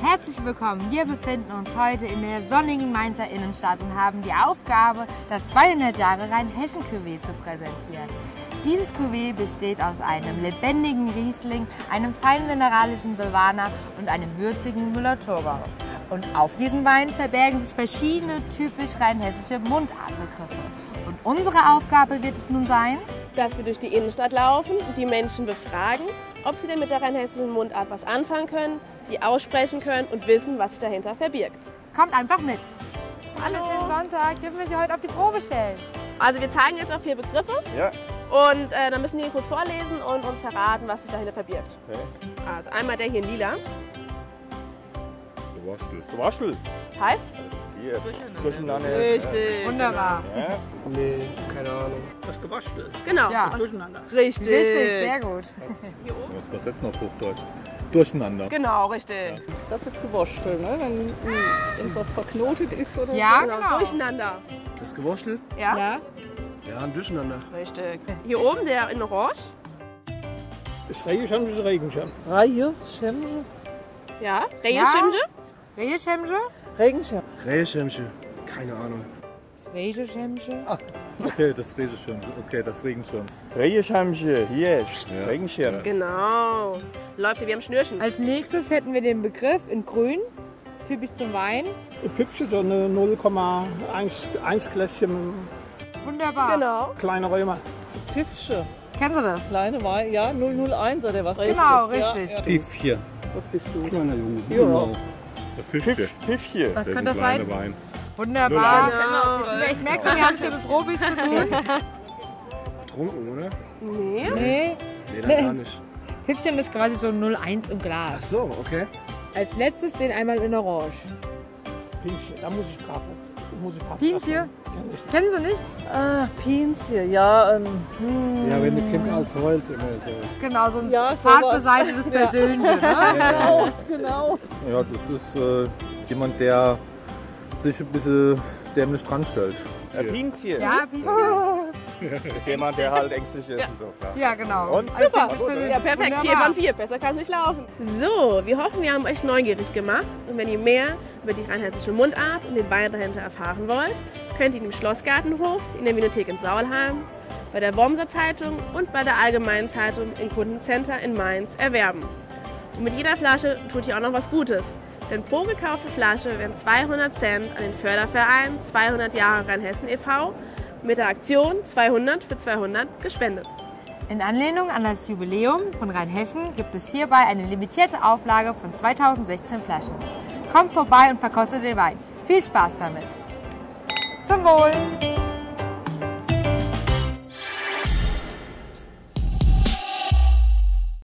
Herzlich willkommen. Wir befinden uns heute in der sonnigen Mainzer Innenstadt und haben die Aufgabe, das 200 Jahre Rheinhessen-Cuvée zu präsentieren. Dieses Cuvée besteht aus einem lebendigen Riesling, einem feinen mineralischen Silvaner und einem würzigen Müller-Thurgau. Und auf diesem Wein verbergen sich verschiedene typisch rheinhessische Mundartbegriffe. Und unsere Aufgabe wird es nun sein, dass wir durch die Innenstadt laufen und die Menschen befragen, ob sie denn mit der rheinhessischen Mundart was anfangen können, sie aussprechen können und wissen, was sich dahinter verbirgt. Kommt einfach mit. Hallo, schönen Sonntag. Dürfen wir Sie heute auf die Probe stellen? Also wir zeigen jetzt auch 4 Begriffe. Ja. Und dann müssen die kurz vorlesen und uns verraten, was sich dahinter verbirgt. Okay. Also einmal der hier in lila. Gewurstel. Gewurstel. Das heißt? Hier. Durcheinander. Richtig. Wunderbar. Ja. Nee, keine Ahnung. Das Gewurstel. Genau. Ja. Durcheinander. Richtig. Richtig, sehr gut. Was übersetzt noch Hochdeutsch? Durcheinander. Genau, richtig. Das ist Gewurstel, ne? Wenn irgendwas verknotet ist oder Ja, so. genau. Durcheinander. Das Gewurstel? Ja? Ja. Ja, ein Durcheinander. Richtig. Hier oben der in Orange. Das Regenschirm ist Regenschirm. Reihe, Schemse, Ja. Regenschimse. Regeschemsche? Regenschirm. Regenschirmchen. Keine Ahnung. Das Regeschemsche. Okay, das Regenschirm. Okay, das Regenschirm. Regenschirmchen. Hier. Regenschirm. Genau. Läuft hier wie am Schnürchen. Als nächstes hätten wir den Begriff in grün, typisch zum Wein. Ein Püpfchen, so eine 0,1 Gläschen, Wunderbar. Genau. kleine Römer. Das Piffsche. Kennen Sie das? Kleine Wein, ja, 001 oder was? Genau, ist das? richtig. Ja, Piffchen. das bist du. Kleiner Junge. Ja. Der Fischchen. Fischchen. Was Das könnte ist das ein sein? kleiner Wein. Wunderbar. 01. Ich merke schon, wir haben es hier mit Profis zu tun. Trunken, oder? Nee. Nee. Nee, dann gar nicht. Püppchen ist quasi so 01 im Ach Glas. so, okay. Als letztes den einmal in Orange. Pinchen, da muss ich brav. Pinzje? Kennen Sie nicht? Ah, Pinzje, ja. Ja, wenn das Kind als heult immer so. Genau, so ein Ja, zart sowas. beseitetes Persönchen. Ne? Genau, genau. Ja, das ist jemand, der sich ein bisschen dämlich dran stellt. Pinzchen. Ja, Pinzje. Das ist jemand, der halt ängstlich ist. Und so, klar. Ja, genau. Und? Also Super. das Persönchen. Ja, perfekt. 4 Wunderbar. von 4. Besser kann es nicht laufen. So, wir hoffen, wir haben euch neugierig gemacht. Und wenn ihr mehr über die rheinhessische Mundart und den Wein dahinter erfahren wollt, könnt ihr ihn im Schlossgartenhof, in der Winothek in Saulheim, bei der Wormser Zeitung und bei der Allgemeinen Zeitung im Kundencenter in Mainz erwerben. Und mit jeder Flasche tut ihr auch noch was Gutes. Denn pro gekaufte Flasche werden 200 Cent an den Förderverein 200 Jahre Rheinhessen e.V. mit der Aktion 200 für 200 gespendet. In Anlehnung an das Jubiläum von Rheinhessen gibt es hierbei eine limitierte Auflage von 2016 Flaschen. Kommt vorbei und verkostet den Wein. Viel Spaß damit! Zum Wohl!